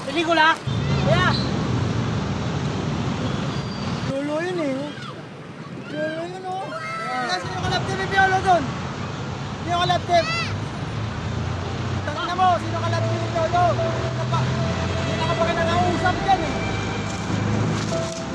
Pelikula? Kuya! Lolo yun eh. Lolo yun oh. Kasi yung kalaptip yung Piolo dun. Sino yung kalaptip? Tangina mo, sino kalaptip yung Piolo? Hindi na ka pa kinakausap dyan eh.